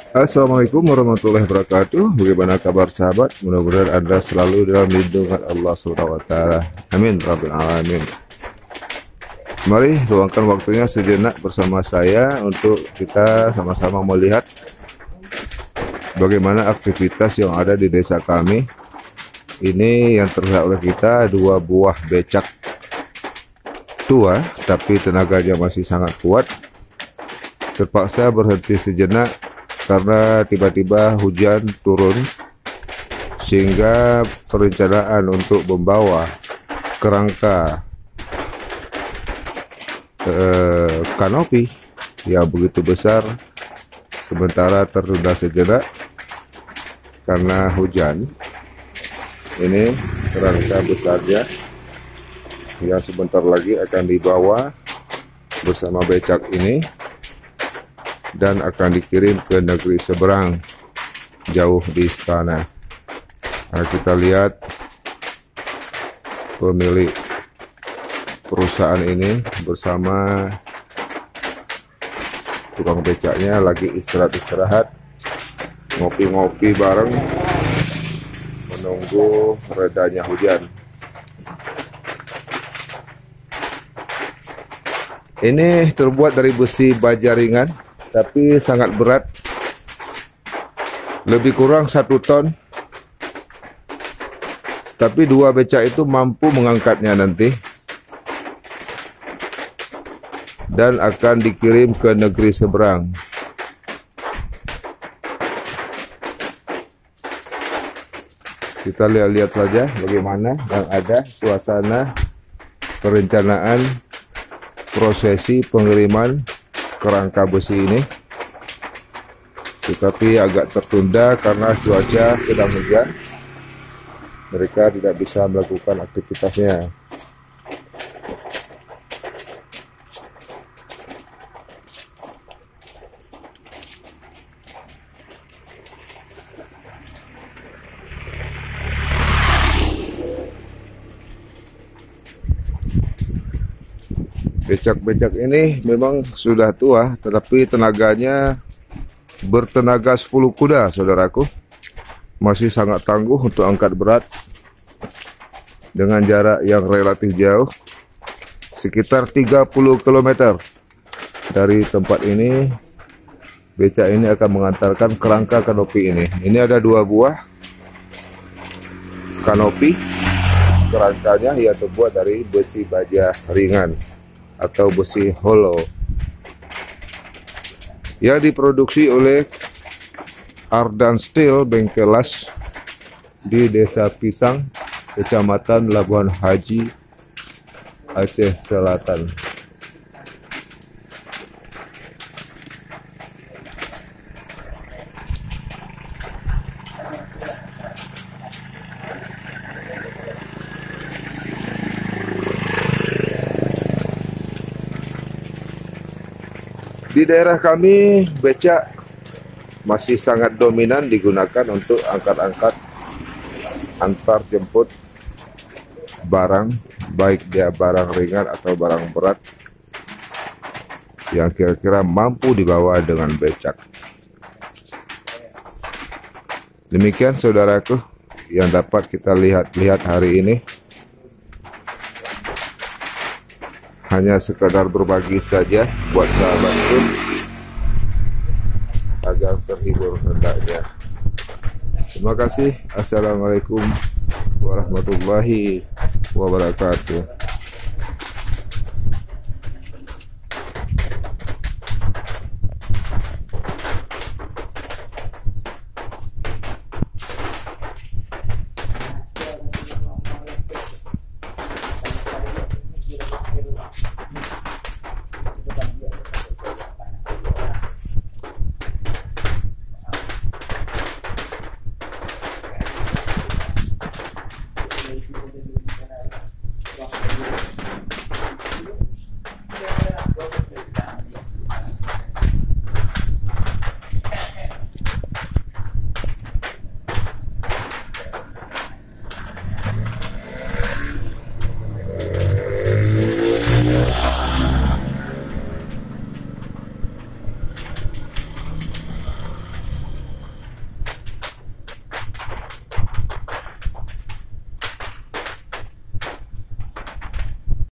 Assalamualaikum warahmatullahi wabarakatuh. Bagaimana kabar sahabat? Mudah-mudahan Anda selalu dalam lindungan Allah Subhanahu wa taala. Amin rabbil alamin. Mari luangkan waktunya sejenak bersama saya untuk kita sama-sama melihat bagaimana aktivitas yang ada di desa kami. Ini yang terlihat oleh kita dua buah becak tua, tapi tenaganya masih sangat kuat. Terpaksa berhenti sejenak karena tiba-tiba hujan turun, sehingga perencanaan untuk membawa kerangka kanopi yang begitu besar sementara tertunda sejenak karena hujan. Ini kerangka besarnya yang sebentar lagi akan dibawa bersama becak ini dan akan dikirim ke negeri seberang jauh di sana. Nah, kita lihat pemilik perusahaan ini bersama tukang becaknya lagi istirahat-istirahat, ngopi-ngopi bareng menunggu redanya hujan. Ini terbuat dari besi baja ringan, tapi sangat berat, lebih kurang 1 ton. Tapi dua becak itu mampu mengangkatnya nanti dan akan dikirim ke negeri seberang. Kita lihat-lihat saja bagaimana yang ada suasana perencanaan prosesi pengiriman kerangka besi ini, tetapi agak tertunda karena cuaca sedang hujan. Mereka tidak bisa melakukan aktivitasnya. Becak-becak ini memang sudah tua, tetapi tenaganya bertenaga 10 kuda, saudaraku. Masih sangat tangguh untuk angkat berat dengan jarak yang relatif jauh, sekitar 30 km dari tempat ini. Becak ini akan mengantarkan kerangka kanopi ini. Ini ada 2 buah kanopi, kerangkanya yang terbuat dari besi baja ringan atau besi hollow yang diproduksi oleh Ardan Steel Bengkelas di Desa Pisang, Kecamatan Labuan Haji, Aceh Selatan. Di daerah kami, becak masih sangat dominan digunakan untuk angkat-angkat antar jemput barang, baik dia barang ringan atau barang berat yang kira-kira mampu dibawa dengan becak. Demikian saudaraku yang dapat kita lihat hari ini. Hanya sekedar berbagi saja buat sahabatku agar terhibur hendaknya. Terima kasih. Assalamualaikum warahmatullahi wabarakatuh.